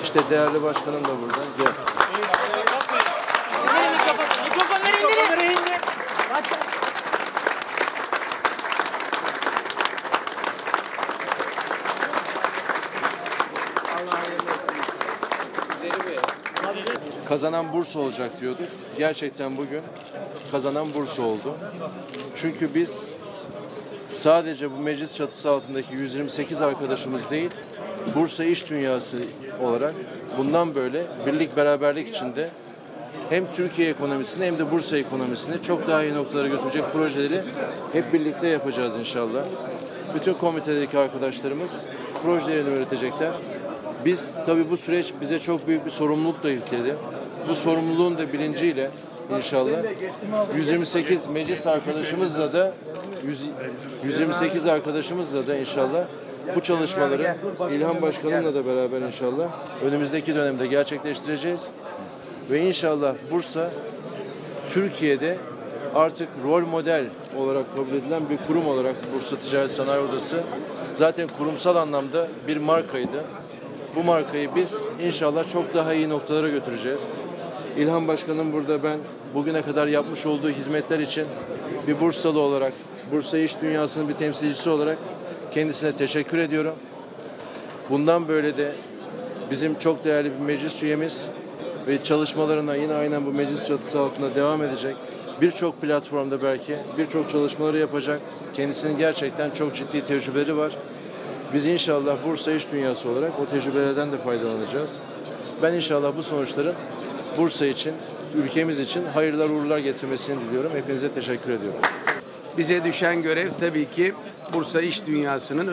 İşte değerli başkanım da burada. Gel. Mikrofonları indir. Başkan. Kazanan Bursa olacak diyorduk. Gerçekten bugün kazanan Bursa oldu. Çünkü biz sadece bu meclis çatısı altındaki 128 arkadaşımız değil, Bursa iş dünyası olarak bundan böyle birlik beraberlik içinde hem Türkiye ekonomisini hem de Bursa ekonomisini çok daha iyi noktalara götürecek projeleri hep birlikte yapacağız inşallah. Bütün komitedeki arkadaşlarımız projelerini üretecekler. Biz tabii bu süreç bize çok büyük bir sorumluluk da yükledi. Bu sorumluluğun da bilinciyle inşallah 128 meclis arkadaşımızla da 128 arkadaşımızla da inşallah bu çalışmaları İlhan Başkanım'la da beraber inşallah önümüzdeki dönemde gerçekleştireceğiz. Ve inşallah Bursa Türkiye'de artık rol model olarak kabul edilen bir kurum olarak Bursa Ticaret Sanayi Odası zaten kurumsal anlamda bir markaydı. Bu markayı biz inşallah çok daha iyi noktalara götüreceğiz. İlhan Başkanım burada, ben bugüne kadar yapmış olduğu hizmetler için bir Bursalı olarak, Bursa iş dünyasının bir temsilcisi olarak kendisine teşekkür ediyorum. Bundan böyle de bizim çok değerli bir meclis üyemiz ve çalışmalarına yine aynen bu meclis çatısı altında devam edecek. Birçok platformda belki birçok çalışmaları yapacak. Kendisinin gerçekten çok ciddi tecrübeleri var. Biz inşallah Bursa iş dünyası olarak o tecrübelerden de faydalanacağız. Ben inşallah bu sonuçların Bursa için, ülkemiz için hayırlar uğurlar getirmesini diliyorum. Hepinize teşekkür ediyorum. Bize düşen görev tabii ki Bursa iş dünyasının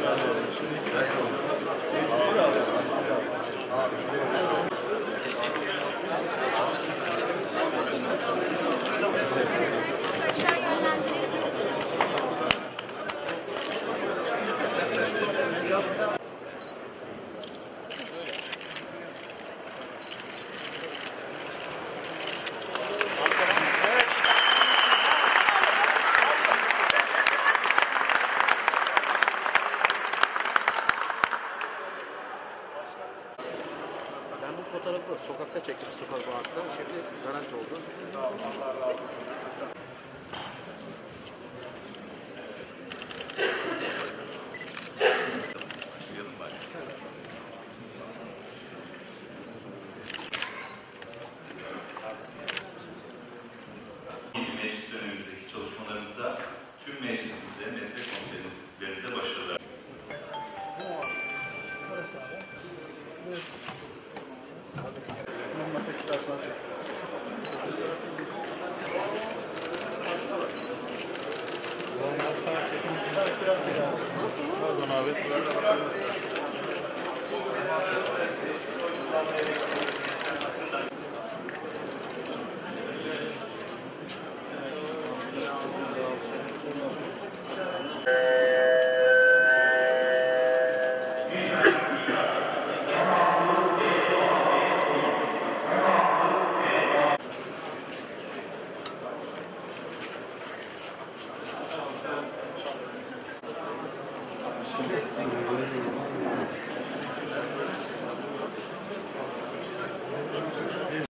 Ben bu fotoğrafı sokakta çektim, sokakta. Şimdi garanti oldu. Meclis dönemimizdeki çalışmalarımızda tüm meclisimize, meslek komitelerimize başarılar. Abi.